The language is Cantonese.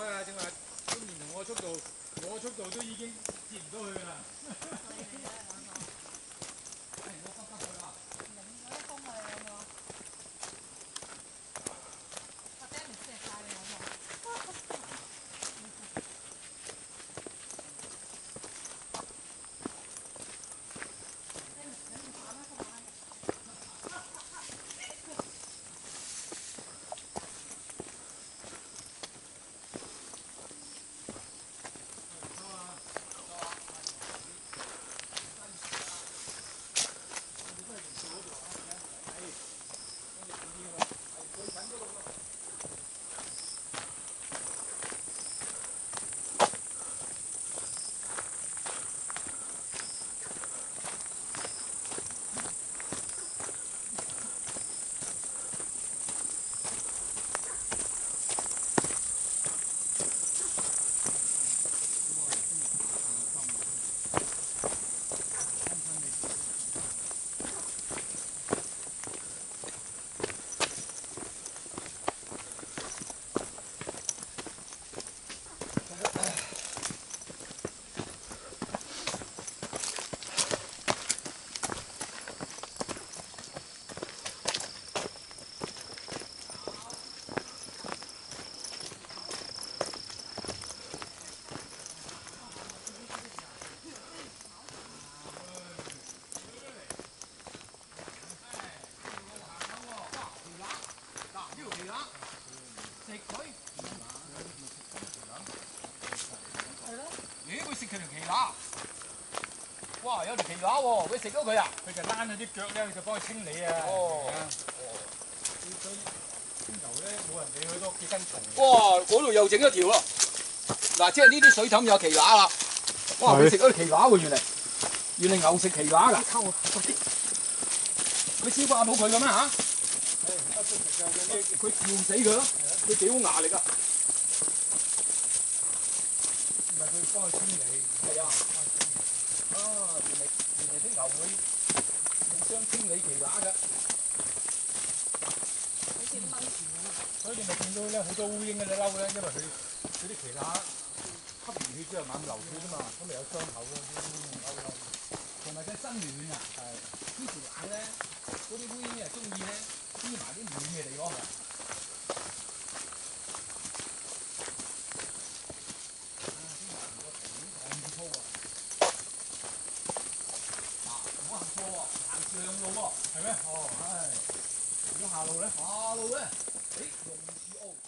啦，正話中年同我速度都已經接唔到佢啦。我急佢啦。擰嗰啲風去有冇？我爹唔錫晒你有冇？ 哇！有條奇乸喎，佢食咗佢啊？ 佢就躝咗啲腳咧，佢就幫佢清理啊。 哦。 佢啲牛咧冇人理佢都幾跟從。 哇！嗰度又整一條咯。嗱，即係呢啲水氹有奇乸啦。哇！佢食咗奇乸喎，原嚟牛食奇乸㗎。佢消化到佢嘅咩嚇？佢吊死佢咯，佢幾好牙力啊！ 唔係佢幫佢清理。 係啊。原嚟啲牛會互相清理奇乸㗎。 好似蚊子咁。所以你咪見到咧好多烏蠅嗰啲嬲咧，因為佢啲奇乸吸完血之後猛流血啫嘛，咁咪有傷口咯，啲烏蠅嬲。 同埋佢身暖啊。係。呢條冷咧，嗰啲烏蠅又中意咧黐埋啲暖嘅地方㗎。上路喎， 係咩？哦，唉，如果下路咧？ 下路咧，誒榕樹澳。